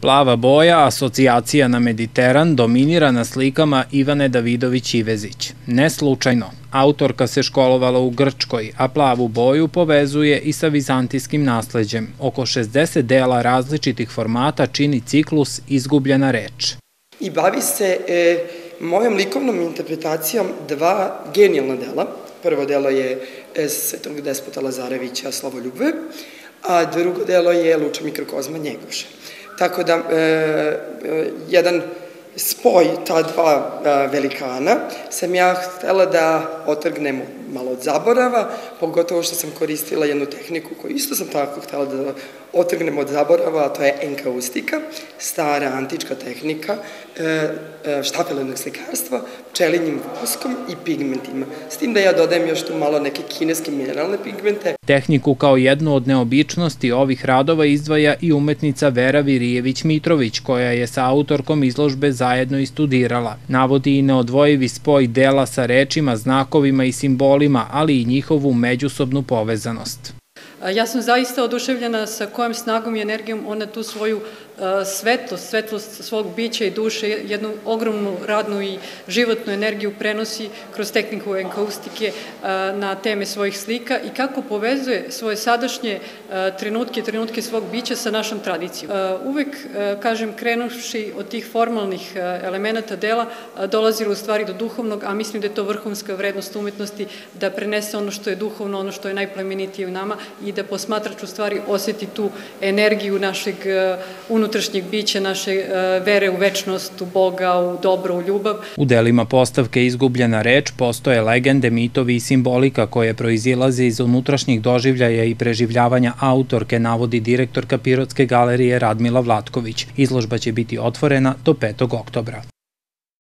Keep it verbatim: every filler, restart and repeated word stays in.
Plava boja, asocijacija na Mediteran, dominira na slikama Ivane Davidović-Ivezić. Ne slučajno, autorka se školovala u Grčkoj, a plavu boju povezuje i sa vizantijskim nasleđem. Oko šezdeset dela različitih formata čini ciklus Izgubljena reč. I bavi se e, mojom likovnom interpretacijom dva genijalna dela. Prvo delo je e, Svetog despota Lazarevića Slavoljube, a drugo delo je Luča Mikrokozma Njegoša. Tako da, e, e, jedan spoj ta dva e, velikana sam ja htela da otrgnem malo od zaborava, pogotovo što sam koristila jednu tehniku koju isto sam tako htela da otrgnem od zaborava, a to je enkaustika, stara antička tehnika e, e, štafelenog slikarstva, pčelinjim voskom i pigmentima. S tim da ja dodajem još tu malo neke kineske mineralne pigmente. Tehniku kao jednu od neobičnosti ovih radova izdvaja i umetnica Vera Virijević-Mitrović, koja je sa autorkom izložbe zajedno i studirala. Navodi i neodvojivi spoj dela sa rečima, znakovima i simbolima, ali i njihovu međusobnu povezanost. Ja sam zaista oduševljena sa kojom snagom i energijom ona tu svoju svetlost, svetlost svog bića i duše, jednu ogromnu radnu i životnu energiju prenosi kroz tehniku enkaustike na teme svojih slika i kako povezuje svoje sadašnje trenutke, trenutke svog bića sa našom tradicijom. Uvek, kažem, krenuši od tih formalnih elemenata dela, dolazilo u stvari do duhovnog, a mislim da je to vrhunska vrednost umetnosti, da prenese ono što je duhovno, ono što je najplemenitije u nama i da posmatrač u stvari osjeti tu energiju našeg unutrašnjeg bića, naše vere u večnost, u Boga, u dobro, u ljubav. U delima postavke Izgubljena reč postoje legende, mitovi i simbolika koje proizilaze iz unutrašnjih doživljaja i preživljavanja autorke, navodi direktorka Pirotske galerije Radmila Vlatković. Izložba će biti otvorena do petog oktobra.